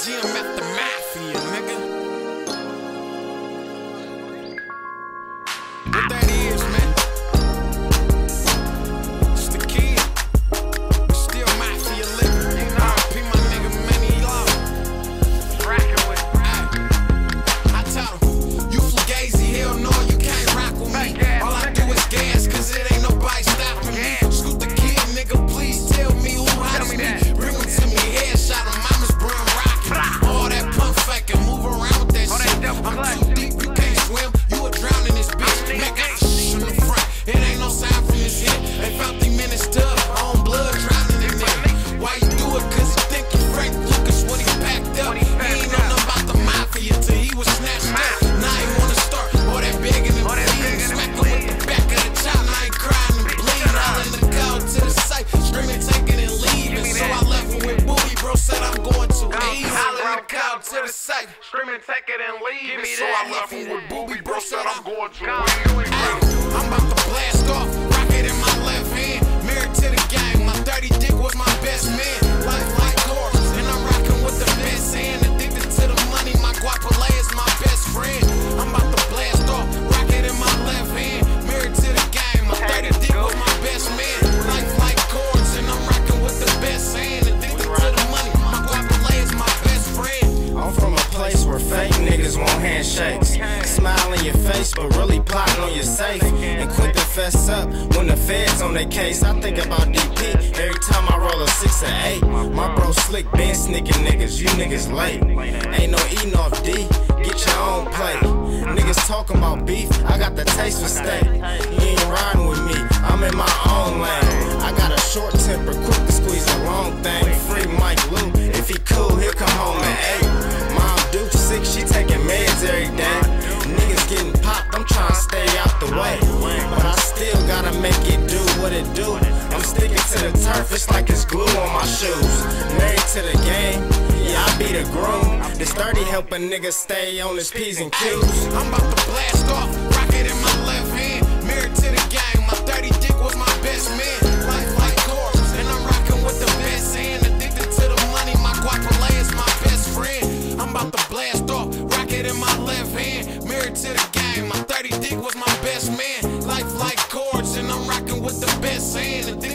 GM at the Mafia, nigga. What that is, man? It's the kid. Still Mafia living. You know, P my nigga Manny Law. Rockin' with I tell him, you fugazi, hell no, you can't rock with me. All I do is gas, cause it ain't nobody stopping me. Scoot the kid, nigga, please tell me who hottest me. Bring him to me, headshot him, mama's brown rockin'. All that pump fakin', move around with that shit. I'm too deep, you can't swim, you a drown in this bitch. Make a in the front, it ain't no sign from this hit. They found the minutes stuff, on blood drowning in there. Why you do it? Cause you think you Frank Lucas when he packed up. He ain't know nothing about the Mafia till he was snatched up. Now he wanna start all that begging and pleading. Smack him with the back of the child, now he crying and bleeding. All in the car to the safe, screaming, taking and leaving. So I left him with Booty, bro said I'm going too easy. All in the car to the safe, screaming, taking and leaving. So I left him with Booty, bro said I'm going too easy. I'm about to blast off, rocket in my left hand. Married to the gang, my dirty dick was my best man. Life like horse, and I'm rocking with the best hand. Addicted to the money, my guapole is my best friend. I'm about to blast off, rocket in my left hand. Married to the gang, my dirty dick was my best man. Life like chords, and I'm rocking with the best hand. Addicted to the money, my guapole is my best friend. I'm from a place where fake niggas want handshakes. Smile in your face, but really plotting on your safe. And quick to fess up when the feds on their case. I think about DP every time I roll a 6 or 8. My bro slick, been sneaking niggas, you niggas late. Ain't no eating off D, get your own plate. Niggas talking about beef, I got the taste for steak. You ain't riding with me, I'm in my own lane. I got a short temper, quick to squeeze the wrong thing. Free Mike Lou, if he cool, he'll come home at 8. Mom Duke sick, she taking meds every day. Niggas getting popped, I'm trying to stay out the way. But I still gotta make it do what it do. I'm sticking to the turf, it's like it's glue on my shoes. Married to the game, yeah, I be the groom. This 30 help a nigga stay on his P's and Q's. I'm about to blast off, rocket in my left hand. Married to the gang, my dirty dick was my best man. Life like chords, and I'm rocking with the best hand. Addicted to the money, my guapole is my best friend. I'm about to blast off, rocket in my left hand. Married to the gang, my 30 dick was my best man. Life like chords, and I'm rocking with the best hand.